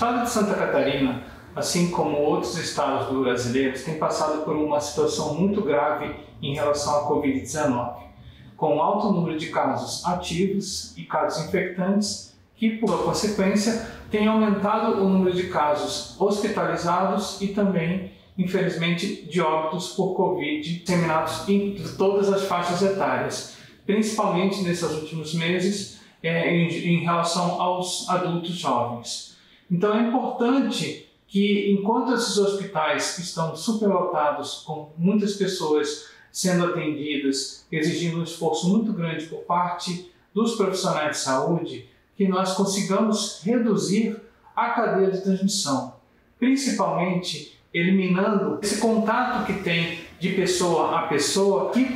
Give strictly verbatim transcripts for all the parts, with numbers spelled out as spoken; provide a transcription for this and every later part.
estado de Santa Catarina, assim como outros estados brasileiros, tem passado por uma situação muito grave em relação à covid dezenove, com um alto número de casos ativos e casos infectantes, que, por consequência, tem aumentado o número de casos hospitalizados e também, infelizmente, de óbitos por Covid disseminados em todas as faixas etárias, principalmente nesses últimos meses, é, em, em relação aos adultos jovens. Então é importante que, enquanto esses hospitais estão superlotados, com muitas pessoas sendo atendidas, exigindo um esforço muito grande por parte dos profissionais de saúde, que nós consigamos reduzir a cadeia de transmissão, principalmente eliminando esse contato que tem de pessoa a pessoa, que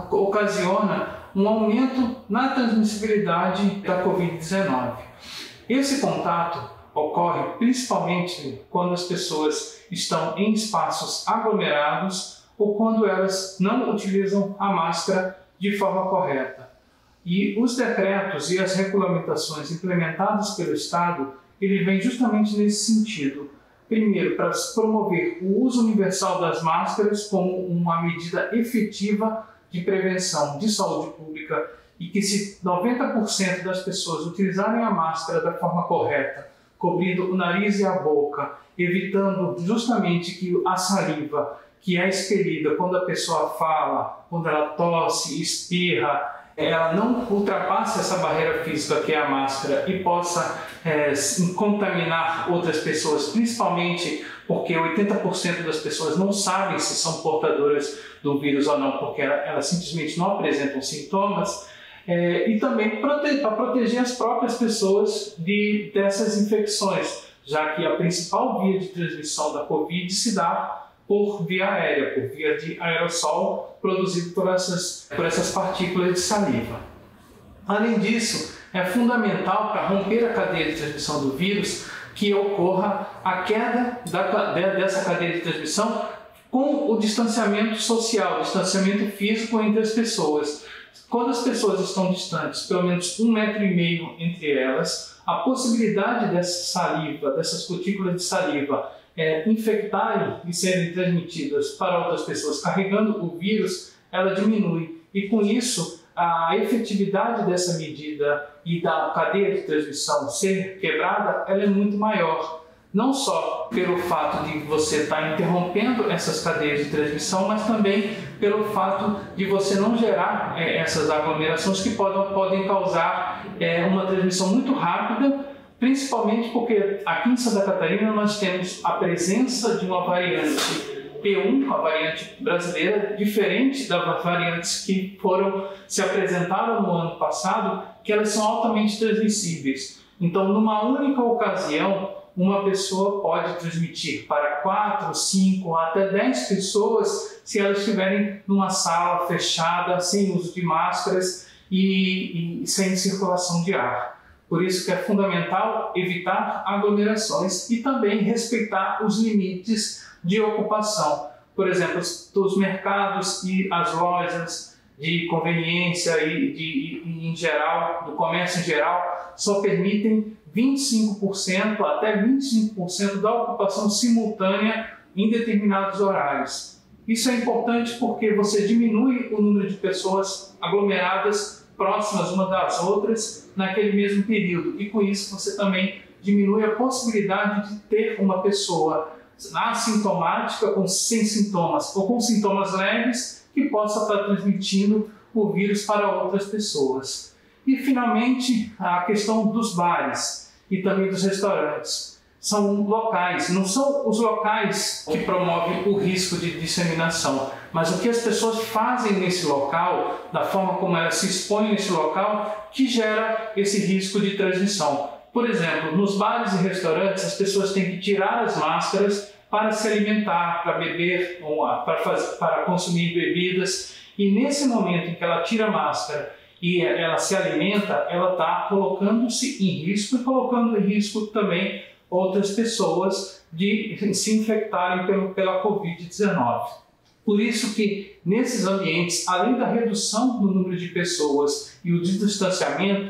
ocasiona um aumento na transmissibilidade da covid dezenove. Esse contato ocorre principalmente quando as pessoas estão em espaços aglomerados ou quando elas não utilizam a máscara de forma correta. E os decretos e as regulamentações implementadas pelo Estado, ele vem justamente nesse sentido. Primeiro, para promover o uso universal das máscaras como uma medida efetiva de prevenção de saúde pública e que, se noventa por cento das pessoas utilizarem a máscara da forma correta, cobrindo o nariz e a boca, evitando justamente que a saliva que é expelida quando a pessoa fala, quando ela tosse, espirra, ela não ultrapasse essa barreira física que é a máscara e possa é, contaminar outras pessoas, principalmente porque oitenta por cento das pessoas não sabem se são portadoras do vírus ou não, porque elas, elas simplesmente não apresentam sintomas, é, e também prote para proteger as próprias pessoas de, dessas infecções, já que a principal via de transmissão da Covid se dá por via aérea, por via de aerossol produzido por essas, por essas partículas de saliva. Além disso, é fundamental para romper a cadeia de transmissão do vírus que ocorra a queda da, dessa cadeia de transmissão com o distanciamento social, o distanciamento físico entre as pessoas. Quando as pessoas estão distantes, pelo menos um metro e meio entre elas, a possibilidade dessa saliva, dessas cutículas de saliva, É, infectarem e serem transmitidas para outras pessoas carregando o vírus, ela diminui. E com isso, a efetividade dessa medida e da cadeia de transmissão ser quebrada, ela é muito maior. Não só pelo fato de você estar interrompendo essas cadeias de transmissão, mas também pelo fato de você não gerar é, essas aglomerações que podem, podem causar é, uma transmissão muito rápida, principalmente porque aqui em Santa Catarina nós temos a presença de uma variante P um, a variante brasileira, diferente das variantes que foram se apresentaram no ano passado, que elas são altamente transmissíveis. Então, numa única ocasião, uma pessoa pode transmitir para quatro, cinco, até dez pessoas se elas estiverem numa sala fechada, sem uso de máscaras e, e sem circulação de ar. Por isso que é fundamental evitar aglomerações e também respeitar os limites de ocupação. Por exemplo, os mercados e as lojas de conveniência e, de, e em geral, do comércio em geral, só permitem vinte e cinco por cento até vinte e cinco por cento da ocupação simultânea em determinados horários. Isso é importante porque você diminui o número de pessoas aglomeradas próximas umas das outras naquele mesmo período, e com isso você também diminui a possibilidade de ter uma pessoa assintomática ou sem sintomas ou com sintomas leves que possa estar transmitindo o vírus para outras pessoas. E finalmente a questão dos bares e também dos restaurantes. São locais, não são os locais que promovem o risco de disseminação, mas o que as pessoas fazem nesse local, da forma como elas se expõem nesse local, que gera esse risco de transmissão. Por exemplo, nos bares e restaurantes, as pessoas têm que tirar as máscaras para se alimentar, para beber, para, fazer, para consumir bebidas, e nesse momento em que ela tira a máscara e ela se alimenta, ela está colocando-se em risco e colocando em risco também outras pessoas de se infectarem pelo, pela covid dezenove. Por isso que, nesses ambientes, além da redução do número de pessoas e o distanciamento,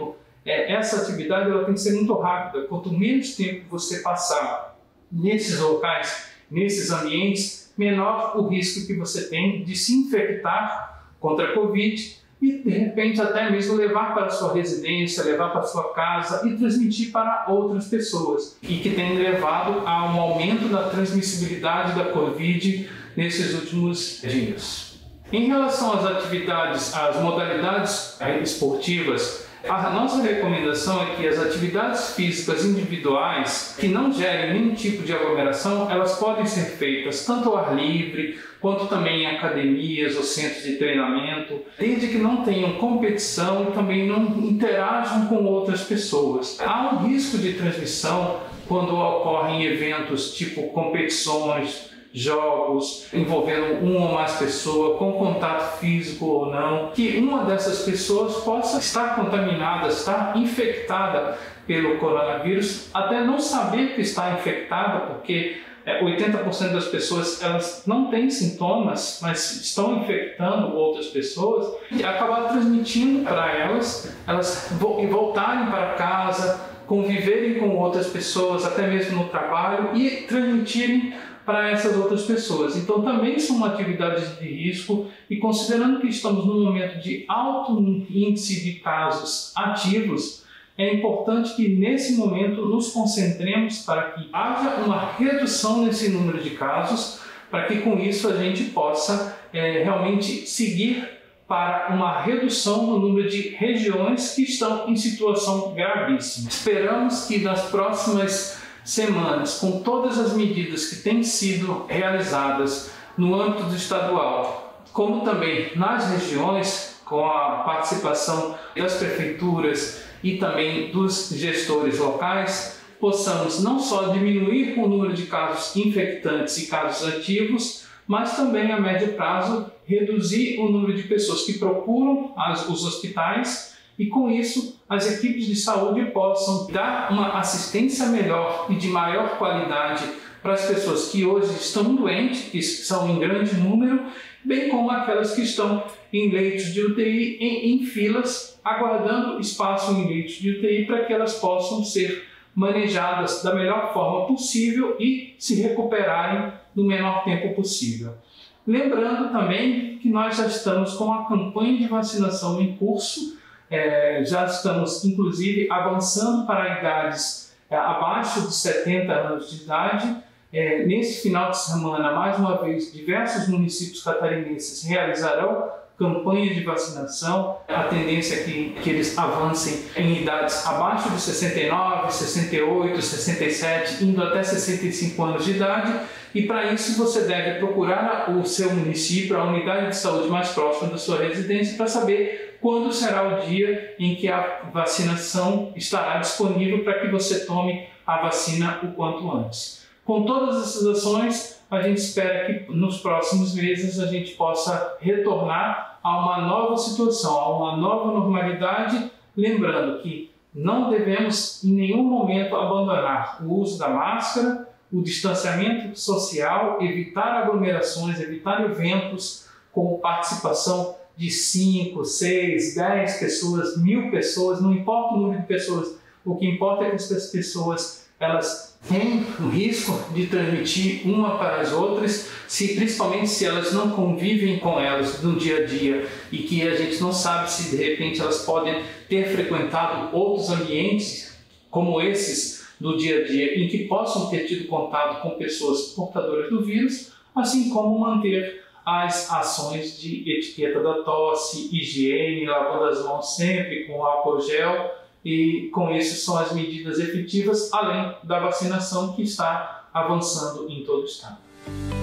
é, essa atividade ela tem que ser muito rápida. Quanto menos tempo você passar nesses locais, nesses ambientes, menor o risco que você tem de se infectar contra a Covid e, de repente, até mesmo levar para a sua residência, levar para a sua casa e transmitir para outras pessoas, e que tem levado a um aumento da transmissibilidade da Covid nesses últimos dias. Em relação às atividades, às modalidades esportivas, a nossa recomendação é que as atividades físicas individuais que não gerem nenhum tipo de aglomeração, elas podem ser feitas tanto ao ar livre, quanto também em academias ou centros de treinamento, desde que não tenham competição e também não interajam com outras pessoas. Há um risco de transmissão quando ocorrem eventos tipo competições, jogos envolvendo uma ou mais pessoas, com contato físico ou não, que uma dessas pessoas possa estar contaminada, estar infectada pelo coronavírus, até não saber que está infectada, porque oitenta por cento das pessoas elas não têm sintomas, mas estão infectando outras pessoas, e acabar transmitindo para elas, elas voltarem para casa, conviverem com outras pessoas, até mesmo no trabalho, e transmitirem para essas outras pessoas. Então também são atividades de risco, e considerando que estamos num momento de alto índice de casos ativos, é importante que nesse momento nos concentremos para que haja uma redução nesse número de casos, para que com isso a gente possa é, realmente seguir para uma redução no número de regiões que estão em situação gravíssima. Esperamos que nas próximas semanas, com todas as medidas que têm sido realizadas no âmbito do estadual, como também nas regiões, com a participação das prefeituras e também dos gestores locais, possamos não só diminuir o número de casos infectantes e casos ativos, mas também a médio prazo reduzir o número de pessoas que procuram as, os hospitais, e com isso as equipes de saúde possam dar uma assistência melhor e de maior qualidade para as pessoas que hoje estão doentes, que são em grande número, bem como aquelas que estão em leitos de U T I, em, em filas, aguardando espaço em leitos de U T I para que elas possam ser manejadas da melhor forma possível e se recuperarem no menor tempo possível. Lembrando também que nós já estamos com a campanha de vacinação em curso. É, já estamos, inclusive, avançando para idades é, abaixo de setenta anos de idade. É, nesse final de semana, mais uma vez, diversos municípios catarinenses realizarão campanha de vacinação. A tendência é que, que eles avancem em idades abaixo de sessenta e nove, sessenta e oito, sessenta e sete, indo até sessenta e cinco anos de idade. E para isso você deve procurar o seu município, a unidade de saúde mais próxima da sua residência, para saber quando será o dia em que a vacinação estará disponível para que você tome a vacina o quanto antes. Com todas essas ações, a gente espera que nos próximos meses a gente possa retornar a uma nova situação, a uma nova normalidade, lembrando que não devemos em nenhum momento abandonar o uso da máscara, o distanciamento social, evitar aglomerações, evitar eventos com participação de cinco, seis, dez pessoas, mil pessoas, não importa o número de pessoas, o que importa é que essas pessoas elas têm o risco de transmitir uma para as outras, se, principalmente se elas não convivem com elas no dia a dia, e que a gente não sabe se de repente elas podem ter frequentado outros ambientes como esses do dia a dia, em que possam ter tido contato com pessoas portadoras do vírus, assim como manter as ações de etiqueta da tosse, higiene, lavando as mãos sempre com álcool gel, e com isso são as medidas efetivas, além da vacinação que está avançando em todo o estado.